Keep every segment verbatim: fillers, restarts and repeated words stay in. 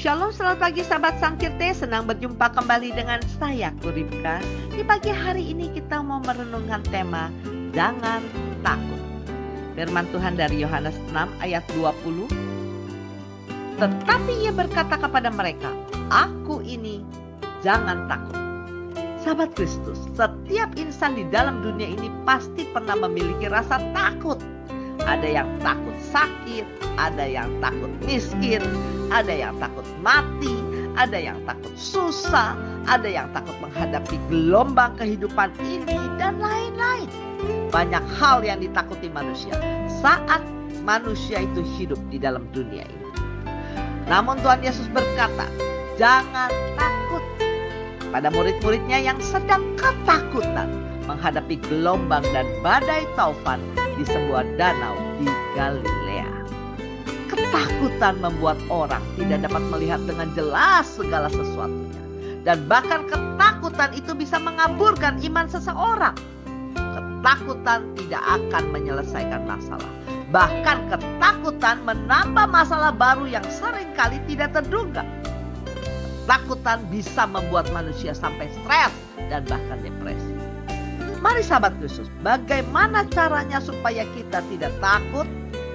Shalom, selamat pagi sahabat Sangkirte. Senang berjumpa kembali dengan saya Kuripka. Di pagi hari ini kita mau merenungkan tema Jangan Takut. Firman Tuhan dari Yohanes enam ayat dua puluh. Tetapi ia berkata kepada mereka, Aku ini, jangan takut. Sahabat Kristus, setiap insan di dalam dunia ini pasti pernah memiliki rasa takut. Ada yang takut sakit, ada yang takut miskin, ada yang takut mati, ada yang takut susah, ada yang takut menghadapi gelombang kehidupan ini, dan lain-lain. Banyak hal yang ditakuti manusia saat manusia itu hidup di dalam dunia ini. Namun Tuhan Yesus berkata, jangan takut. Pada murid-muridnya yang sedang ketakutan menghadapi gelombang dan badai taufan di sebuah danau di Galilea. Ketakutan membuat orang tidak dapat melihat dengan jelas segala sesuatunya. Dan bahkan ketakutan itu bisa mengaburkan iman seseorang. Ketakutan tidak akan menyelesaikan masalah. Bahkan ketakutan menambah masalah baru yang seringkali tidak terduga. Ketakutan bisa membuat manusia sampai stres dan bahkan depresi. Mari sahabat Kristus, bagaimana caranya supaya kita tidak takut?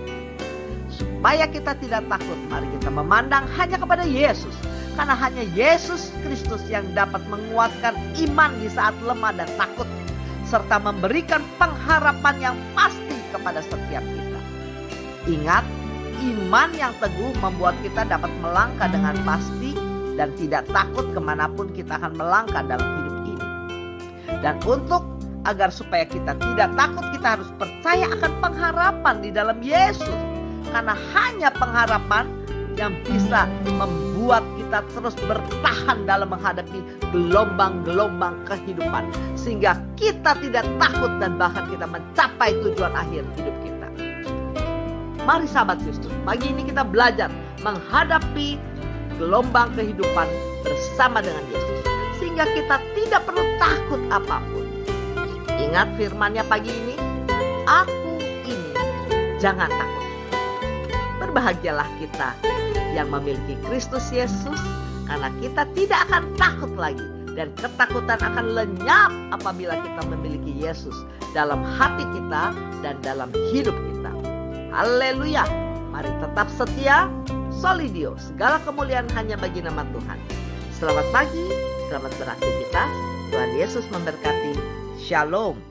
Supaya kita tidak takut, mari kita memandang hanya kepada Yesus. Karena hanya Yesus Kristus yang dapat menguatkan iman di saat lemah dan takut. Serta memberikan pengharapan yang pasti kepada setiap kita. Ingat, iman yang teguh membuat kita dapat melangkah dengan pasti dan tidak takut kemanapun kita akan melangkah dalam hidup ini. Dan untuk agar supaya kita tidak takut, kita harus percaya akan pengharapan di dalam Yesus. Karena hanya pengharapan yang bisa membuat kita terus bertahan dalam menghadapi gelombang-gelombang kehidupan. Sehingga kita tidak takut dan bahkan kita mencapai tujuan akhir hidup kita. Mari sahabat Kristus, pagi ini kita belajar menghadapi gelombang kehidupan bersama dengan Yesus. Sehingga kita tidak perlu takut apapun. Ingat firman-Nya pagi ini, Aku ini, jangan takut. Berbahagialah kita yang memiliki Kristus Yesus, karena kita tidak akan takut lagi. Dan ketakutan akan lenyap apabila kita memiliki Yesus dalam hati kita dan dalam hidup kita. Haleluya. Mari tetap setia, solidio. Segala kemuliaan hanya bagi nama Tuhan. Selamat pagi, selamat beraktivitas. Tuhan Yesus memberkati. Shalom.